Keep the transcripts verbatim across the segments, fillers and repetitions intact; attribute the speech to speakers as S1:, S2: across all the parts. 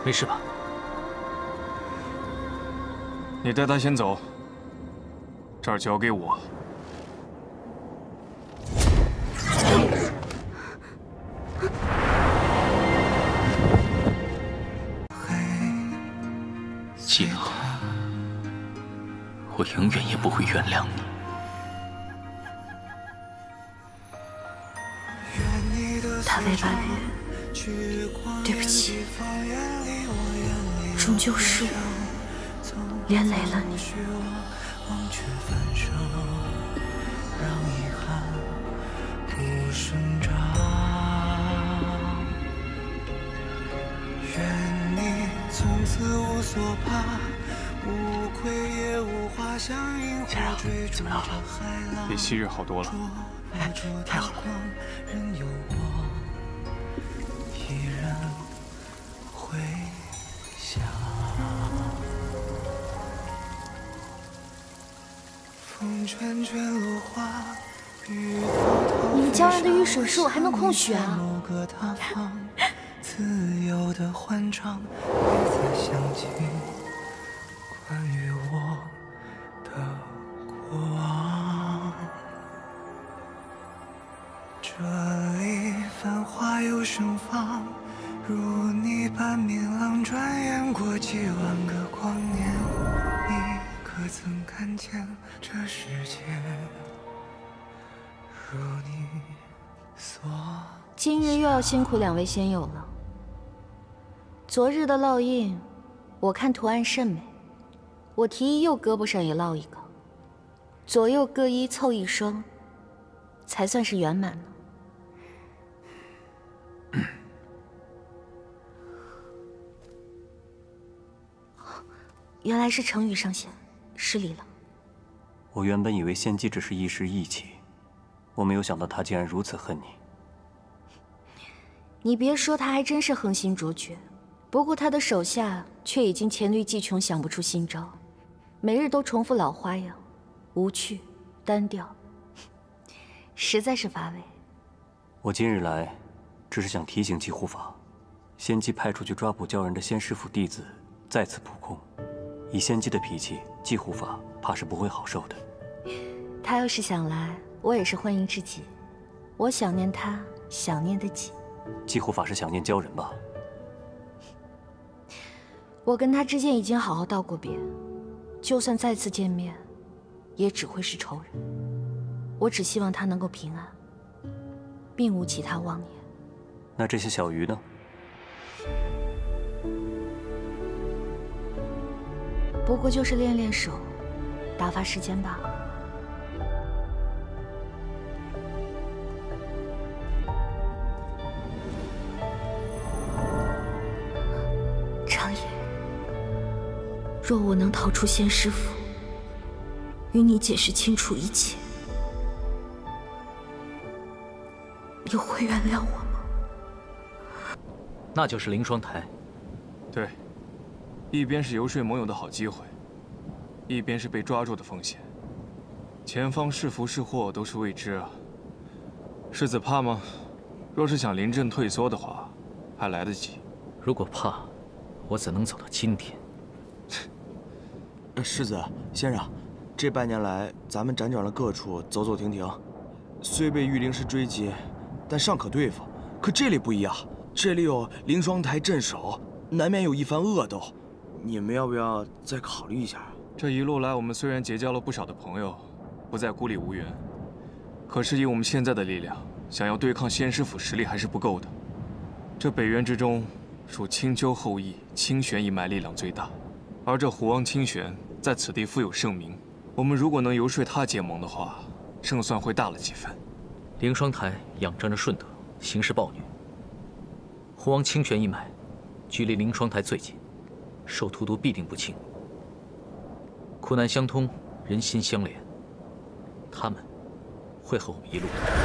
S1: 没事吧？
S2: 你带他先走，这儿交给我。
S1: 季河，我永远也不会原谅你。
S3: 他为八月，对不起，终究是我连累了你。
S4: 愿你从此无所怕，无愧也无话，像萤火追逐着海浪。
S2: 比昔日好多了。
S4: 哎，太好了。任由我依然回想。风卷卷落花，雨滔滔。
S3: 你们教人的御水术还能空学啊？
S4: 自由的欢唱，也在想起关于我的过往。这里繁华又盛放，如你般明朗，转眼过几万个光年。你可曾看见这世界如你所？
S3: 今日又要辛苦两位仙友了。昨日的烙印，我看图案甚美，我提议右胳膊上也烙一个，左右各一凑一双，才算是圆满呢。原来是程宇上仙，失礼了。
S5: 我原本以为仙姬只是一时义气，我没有想到他竟然如此恨你。
S3: 你别说，他还真是横心卓绝。不过他的手下却已经黔驴技穷，想不出新招，每日都重复老花样，无趣单调，实在是乏味。
S5: 我今日来，只是想提醒季护法，仙姬派出去抓捕教人的仙师府弟子再次扑空，以仙姬的脾气，季护法怕是不会好受的。
S3: 他要是想来，我也是欢迎之极。我想念他，想念得紧。
S5: 季护法是想念鲛人吧？
S3: 我跟他之间已经好好道过别，就算再次见面，也只会是仇人。我只希望他能够平安，并无其他妄念。
S5: 那这些小鱼呢？
S3: 不过就是练练手，打发时间罢了。长野，若我能逃出仙师府，与你解释清楚一切，你会原谅我吗？
S1: 那就是凌霜台。
S2: 对，一边是游说盟友的好机会，一边是被抓住的风险。前方是福是祸都是未知啊。世子怕吗？若是想临阵退缩的话，还来得及。
S1: 如果怕，我怎能走到今天？
S6: 世子先生，这半年来咱们辗转了各处，走走停停，虽被御灵师追击，但尚可对付。可这里不一样，这里有凌霜台镇守，难免有一番恶斗。你们要不要再考虑一下？
S2: 这一路来，我们虽然结交了不少的朋友，不再孤立无援，可是以我们现在的力量，想要对抗仙师府，实力还是不够的。这北渊之中，属青丘后裔清玄一脉力量最大，而这虎王清玄在此地富有盛名。我们如果能游说他结盟的话，胜算会大了几分。
S1: 凌霜台仰仗着顺德，行事暴虐。虎王清玄一脉，距离凌霜台最近，受荼毒必定不轻。苦难相通，人心相连，他们会和我们一路的。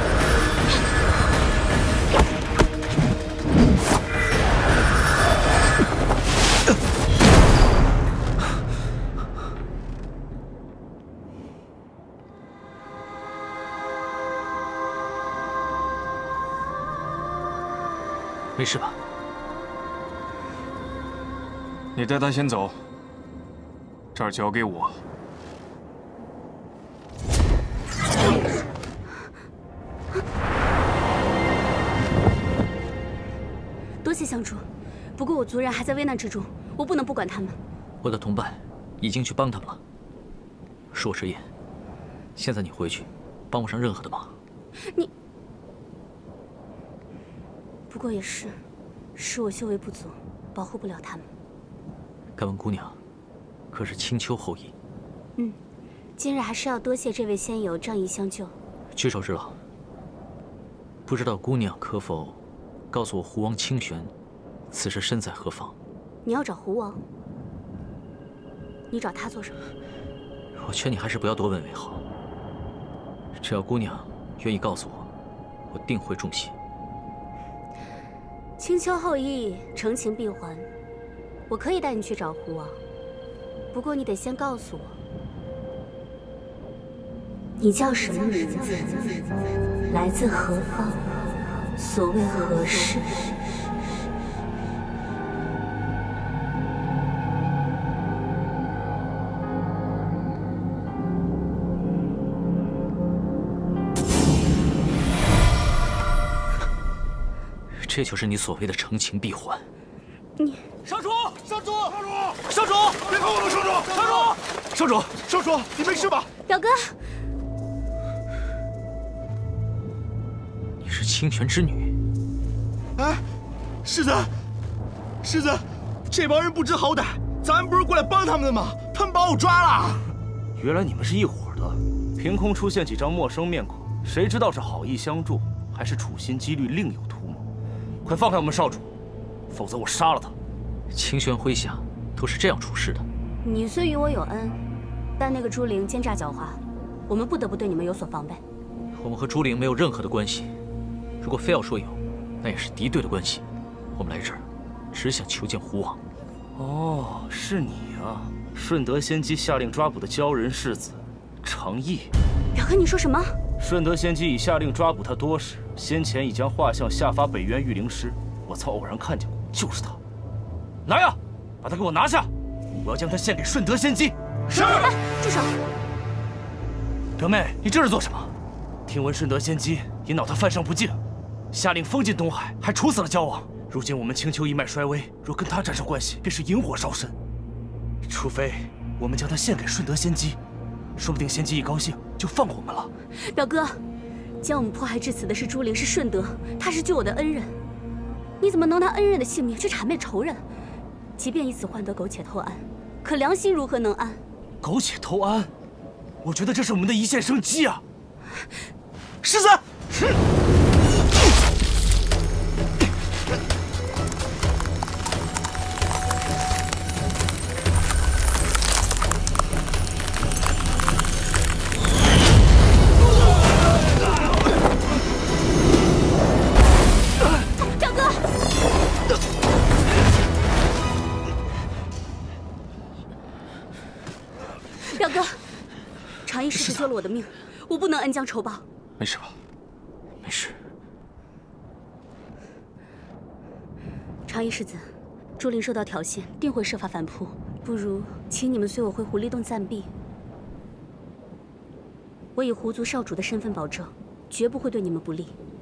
S1: 没事吧？
S2: 你带他先走，这儿交给我。
S7: 多谢相助，不过我族人还在危难之中，我不能不管他们。
S1: 我的同伴已经去帮他们了。恕我直言，现在你回去，帮不上任何的忙。
S7: 你，不过也是，是我修为不足，保护不了他们。
S1: 敢问姑娘，可是青丘后裔？
S7: 嗯，今日还是要多谢这位仙友仗义相救。
S1: 举手之劳。不知道姑娘可否告诉我胡王清玄，此时身在何方？
S7: 你要找胡王？你找他做什么？
S1: 我劝你还是不要多问为好。只要姑娘愿意告诉我，我定会重谢。
S7: 青丘后裔，诚情必还。我可以带你去找胡王，不过你得先告诉我，你叫什么名字？来自何方？所谓何事？
S1: 这就是你所谓的诚情必还。
S7: 你
S8: 少主，少主，少主，少主，别碰我们少主，少主，少主，少主，你没事吧？
S7: 表哥，
S1: 你是清泉之女。
S8: 哎，世子，世子，这帮人不知好歹，咱不是过来帮他们的吗？他们把我抓了。
S9: 原来你们是一伙的，凭空出现几张陌生面孔，谁知道是好意相助，还是处心积虑另有图谋？快放开我们少主，否则我杀了他！
S1: 清玄麾下都是这样处事的。
S7: 你虽与我有恩，但那个朱灵奸诈狡猾，我们不得不对你们有所防备。
S1: 我们和朱灵没有任何的关系，如果非要说有，那也是敌对的关系。我们来这儿，只想求见胡王。
S9: 哦，是你啊！顺德仙姬下令抓捕的鲛人世子常毅。
S7: 表哥，你说什么？
S9: 顺德仙姬已下令抓捕他多时，先前已将画像下发北渊御灵师。我曾偶然看见过，就是他。来呀，把他给我拿下！我要将他献给顺德仙姬。
S7: 是。哎，住手！
S9: 德妹，你这是做什么？听闻顺德仙姬因恼他犯上不敬，下令封禁东海，还处死了蛟王。如今我们青丘一脉衰微，若跟他沾上关系，便是引火烧身。除非我们将他献给顺德仙姬，说不定仙姬一高兴就放过我们了。
S7: 表哥，将我们迫害至此的是朱灵，是顺德，他是救我的恩人。你怎么能拿恩人的性命去谄媚仇人？即便以此换得苟且偷安，可良心如何能安？
S9: 苟且偷安，我觉得这是我们的一线生机啊！世子，
S7: 表哥。表哥，常毅师子救了我的命，我不能恩将仇报。
S2: 没事吧？
S1: 没事。
S7: 常毅世子，朱灵受到挑衅，定会设法反扑。不如请你们随我回狐狸洞暂避。我以狐族少主的身份保证，绝不会对你们不利。